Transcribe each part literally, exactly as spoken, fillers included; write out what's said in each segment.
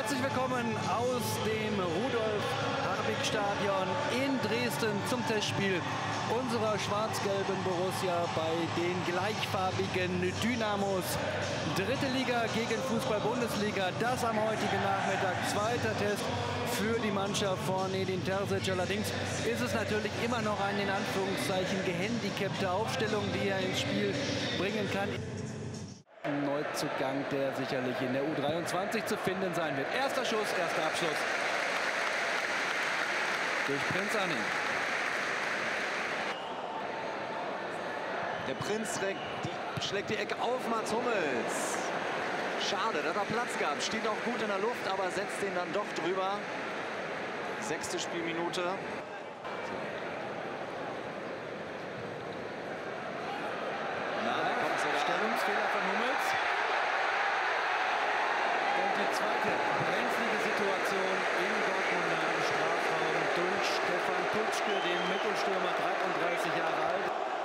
Herzlich willkommen aus dem Rudolf-Harbig-Stadion in Dresden zum Testspiel unserer schwarz-gelben Borussia bei den gleichfarbigen Dynamos. Dritte Liga gegen Fußball-Bundesliga, das am heutigen Nachmittag. Zweiter Test für die Mannschaft von Edin Terzic. Allerdings ist es natürlich immer noch eine in Anführungszeichen gehandicapte Aufstellung, die er ins Spiel bringen kann. Ein Neuzugang, der sicherlich in der U dreiundzwanzig zu finden sein wird. Erster Schuss, erster Abschluss durch Prinz Anning. Der Prinz trägt die, schlägt die Ecke auf Mats Hummels. Schade, dass er Platz gab. Steht auch gut in der Luft, aber setzt den dann doch drüber. Sechste Spielminute. Na, da kommt der Stellungsfehler von Hummels. Und die zweite brenzlige Situation im Dortmunder Strafraum durch Stefan Kutschke, den Mittelstürmer, dreiunddreißig Jahre alt.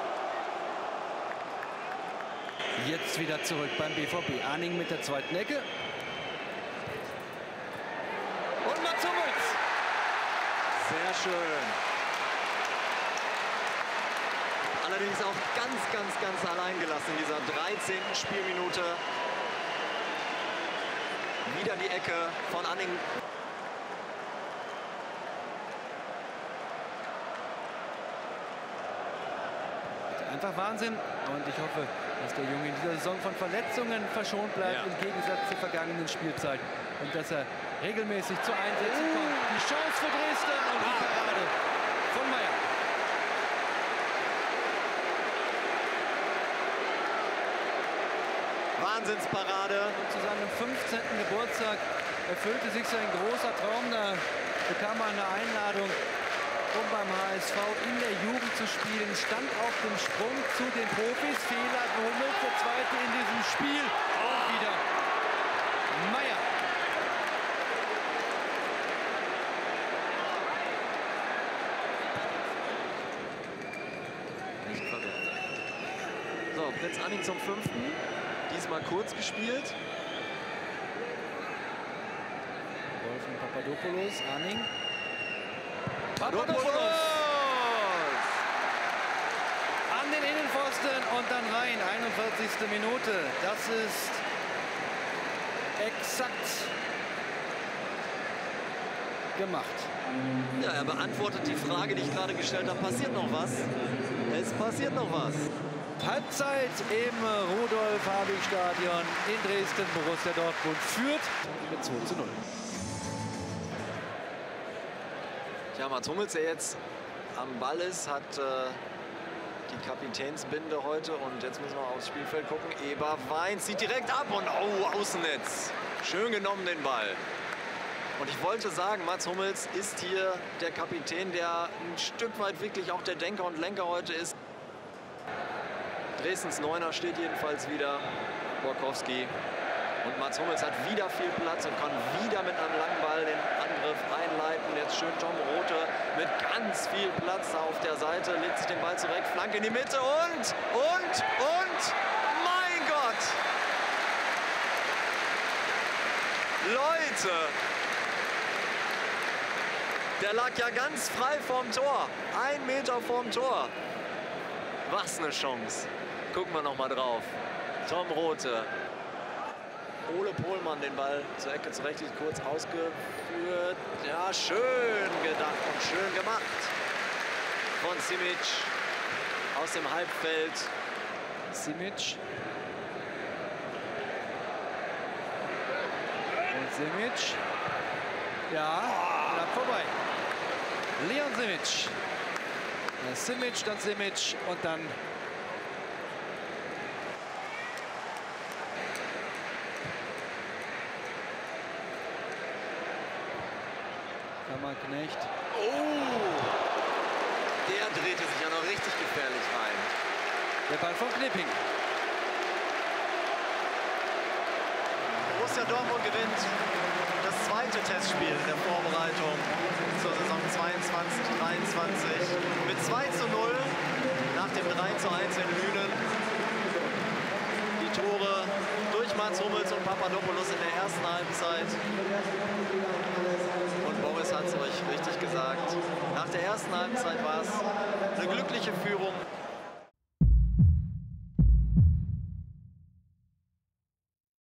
Jetzt wieder zurück beim B V B. Anning mit der zweiten Ecke. Und Mats Hummels. Sehr schön. Allerdings auch ganz, ganz, ganz allein gelassen in dieser dreizehnten Spielminute. Wieder die Ecke von Anning. Einfach Wahnsinn. Und ich hoffe, dass der Junge in dieser Saison von Verletzungen verschont bleibt, ja, im Gegensatz zur vergangenen Spielzeit. Und dass er regelmäßig zu Einsätzen kommt. Die Chance für Dresden und die Parade von Meier. Wahnsinnsparade. Und zu seinem fünfzehnten Geburtstag erfüllte sich sein großer Traum. Da bekam er eine Einladung, um beim H S V in der Jugend zu spielen. Stand auf dem Sprung zu den Profis. Fehler für Hummels, der zweite in diesem Spiel. Und wieder Meier. Nicht verwehrt. So, Prinz Anning zum fünften. Diesmal kurz gespielt. Wolfen Papadopoulos, Anning. Papadopoulos! An den Innenpfosten und dann rein. einundvierzigste Minute. Das ist exakt gemacht. Ja, er beantwortet die Frage, die ich gerade gestellt habe. Passiert noch was? Es passiert noch was. Halbzeit im Rudolf-Harbig-Stadion in Dresden. Borussia Dortmund führt mit zwei zu null. Ja, Mats Hummels, der jetzt am Ball ist, hat äh, die Kapitänsbinde heute. Und jetzt müssen wir aufs Spielfeld gucken. Eber Wein zieht direkt ab und oh, Außennetz. Schön genommen den Ball. Und ich wollte sagen, Mats Hummels ist hier der Kapitän, der ein Stück weit wirklich auch der Denker und Lenker heute ist. Dresdens Neuner steht jedenfalls wieder, Borkowski. Und Mats Hummels hat wieder viel Platz und kann wieder mit einem langen Ball den Angriff einleiten. Jetzt schön Tom Rothe mit ganz viel Platz auf der Seite, legt sich den Ball zurecht, Flanke in die Mitte und, und, und, mein Gott! Leute! Der lag ja ganz frei vorm Tor, ein Meter vorm Tor. Was eine Chance! Gucken wir noch mal drauf. Tom Rothe. Ole Pohlmann den Ball zur Ecke zurecht, kurz ausgeführt. Ja, schön gedacht und schön gemacht von Simic aus dem Halbfeld. Simic. Und Simic. Ja, knapp vorbei. Leon Simic. Ja, Simic, dann Simic und dann Kammerknecht. Oh! Der drehte sich ja noch richtig gefährlich rein. Der Ball von Knipping. Borussia Dortmund gewinnt das zweite Testspiel in der Vorbereitung zur Saison zweiundzwanzig dreiundzwanzig mit zwei zu null nach dem drei zu eins in Lünen. Die Tore durch Mats Hummels und Papadopoulos in der ersten Halbzeit. euch richtig gesagt. Nach der ersten Halbzeit war es eine glückliche Führung.